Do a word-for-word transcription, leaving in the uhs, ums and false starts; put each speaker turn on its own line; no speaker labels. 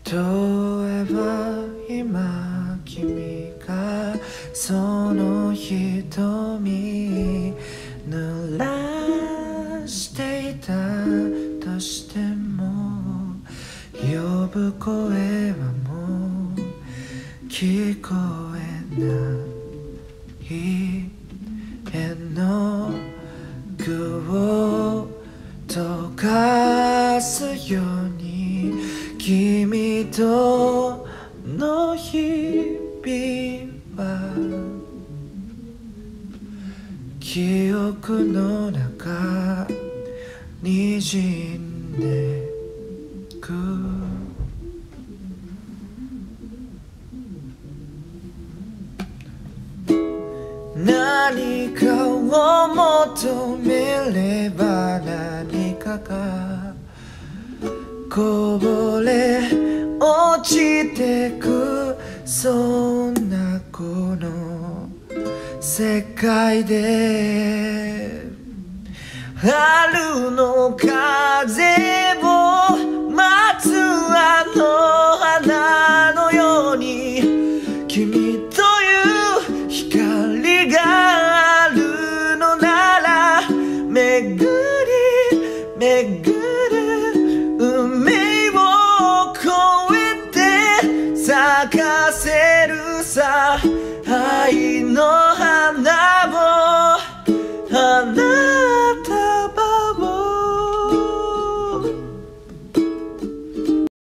えば今君がその瞳濡らしていたとしても呼ぶ声はもう聞こえない絵の具を溶かすように君との日々は記憶の中にじんでく何かを求めれば何かがこぼれ落ちてくそんなこの世界で春の風を待つあの花のように君という光があるのなら巡り巡る運命を越えて咲かせるさ愛の花を花